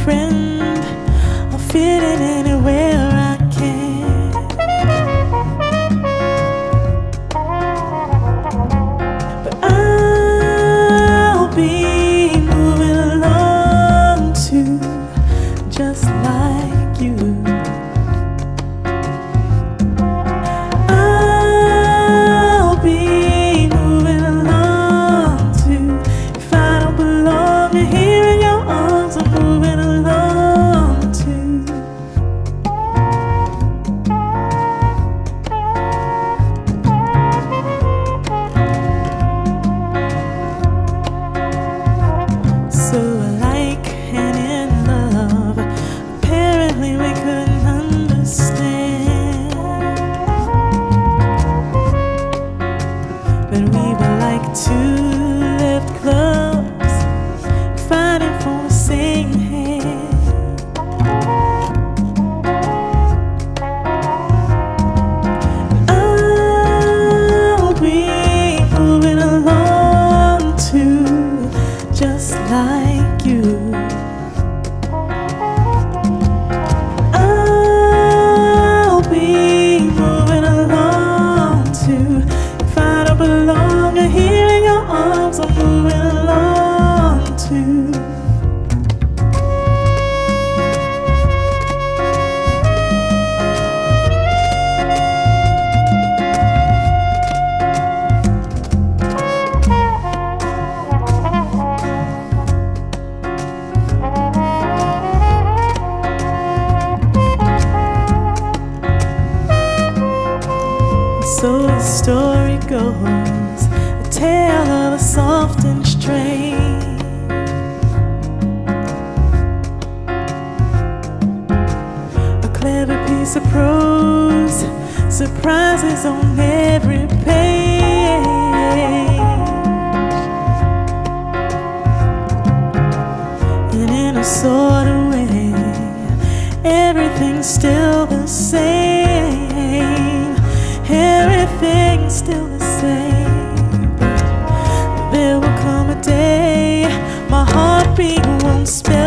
friend, I'll fit in anywhere I can. But I'll be moving along too, just like you. I'll be moving along too. If I don't belong here in your arms, I'm moving along too. So alike and in love, apparently we couldn't understand. But we were like two left clubs fighting for the same hand. I'll be moving along too, just like you. I'll be moving along too. If I don't belong here in your arms, I'm moving along too. So the story goes, a tale of a soft and strange. A clever piece of prose, surprises on every page. And in a sort of way, everything's still the same. Everything's still the same. But there will come a day my heartbeat won't spell